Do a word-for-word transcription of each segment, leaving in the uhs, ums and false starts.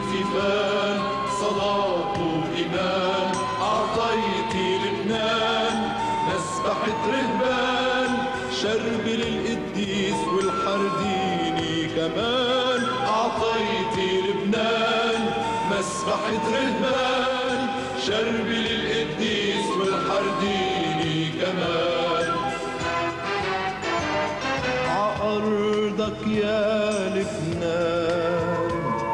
في فان صلاة وإيمان، أعطيتي لبنان مسبحة رهبان، شرب للقديس والحرديني كمان. أعطيتي لبنان مسبحة رهبان، شرب للقديس والحرديني كمان. عأرضك يا لبنان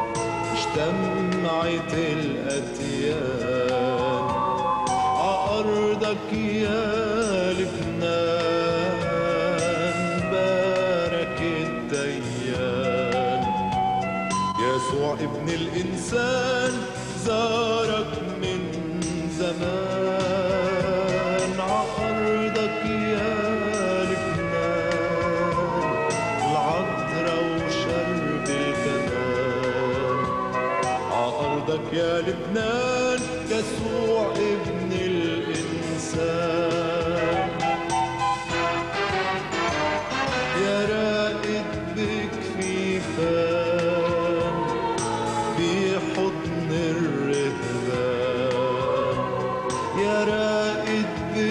اجتمعت الأديان، عأرضك يا لبنان بارك الديان. يسوع ابن الإنسان زارك من زمان، عأرضك يا يا لبنان يسوع ابن الإنسان. يا رائد بكفيفان بحضن الرهبان، يا رائد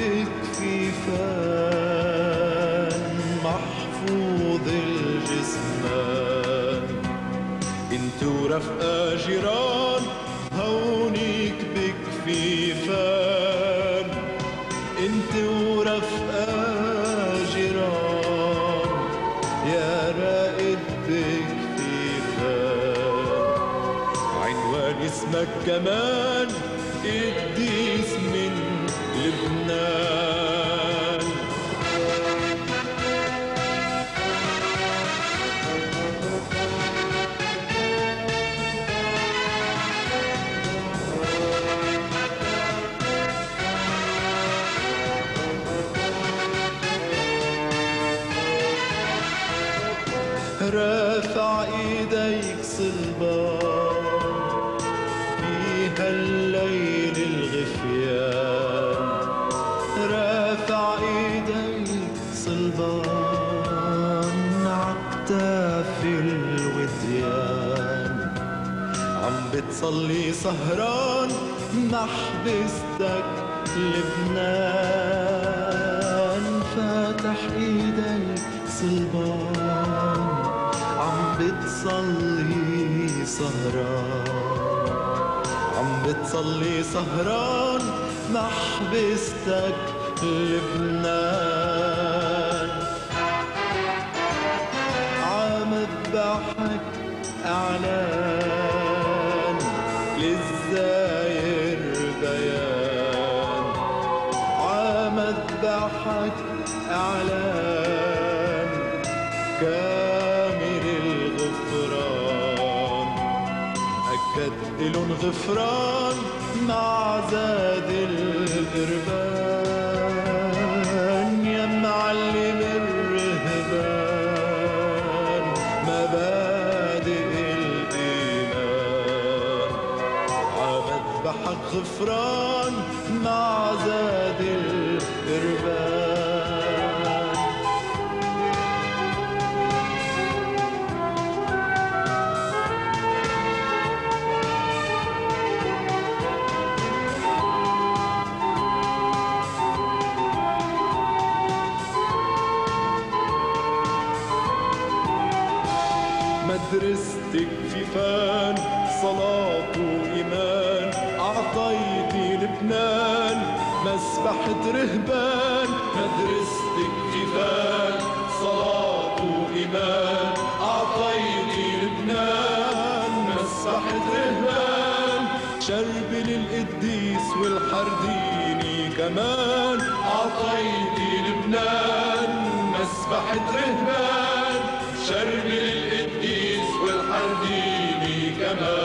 بكفيفان محفوظ الجسمان. انتو رفقا جيران هونيك بكفيفان، انت ورفقا جيران يا رائد بكفيفان. عنوان اسمك كمان قديس من لبنان. رافع ايديك صلبان فيها الليل الغفيان، رافع ايديك صلبان عكتاف الوديان. عم بتصلي سهران محبستك لبنان، فاتح ايديك صلبان عم بتصلي سهران، عم بتصلي سهران محبستك لبنان. عم بضحك اعلان للزاير بيان، عم بضحك اعلان كامل الغفران. أكد إلن غفران مع زاد القربان، يا معلم الرهبان مبادئ الإيمان. عمذبحك غفران مع زاد القربان. مدرستك في فان صلاة وإيمان، أعطيتي لبنان مسبحة رهبان. مدرستك في فان صلاة وإيمان، أعطيتي لبنان مسبحة رهبان، شرب للقديس والحرديني كمان. أعطيتي لبنان مسبحة رهبان، شرب للقديس والحرديني كمان.